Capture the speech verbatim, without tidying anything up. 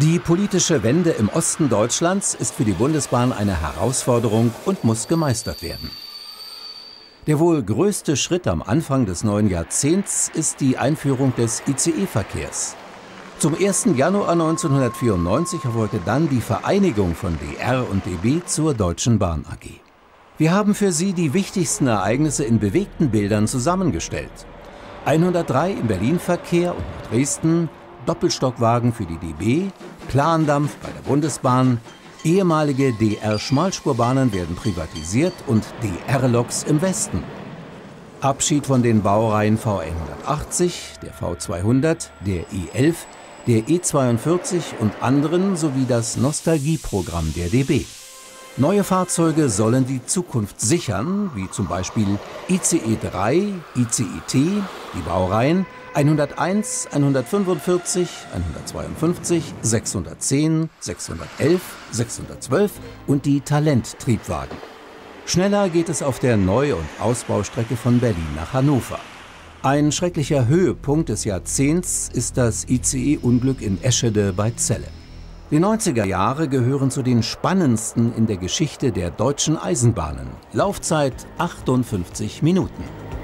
Die politische Wende im Osten Deutschlands ist für die Bundesbahn eine Herausforderung und muss gemeistert werden. Der wohl größte Schritt am Anfang des neuen Jahrzehnts ist die Einführung des I C E-Verkehrs. Zum ersten Januar neunzehnhundertvierundneunzig erfolgte dann die Vereinigung von D R und D B zur Deutschen Bahn A G. Wir haben für Sie die wichtigsten Ereignisse in bewegten Bildern zusammengestellt. hundertdrei im Berlin-Verkehr und nach Dresden, Doppelstockwagen für die D B, Plandampf bei der Bundesbahn, ehemalige D R-Schmalspurbahnen werden privatisiert und D R-Loks im Westen. Abschied von den Baureihen V N hundertachtzig, der V zweihundert, der E elf, der E zweiundvierzig und anderen sowie das Nostalgieprogramm der D B. Neue Fahrzeuge sollen die Zukunft sichern, wie zum Beispiel I C E drei, I C E T, die Baureihen hunderteins, hundertfünfundvierzig, hundertzweiundfünfzig, sechshundertzehn, sechshundertelf, sechshundertzwölf und die Talent-Triebwagen. Schneller geht es auf der Neu- und Ausbaustrecke von Berlin nach Hannover. Ein schrecklicher Höhepunkt des Jahrzehnts ist das I C E-Unglück in Eschede bei Celle. Die neunziger Jahre gehören zu den spannendsten in der Geschichte der deutschen Eisenbahnen. Laufzeit achtundfünfzig Minuten.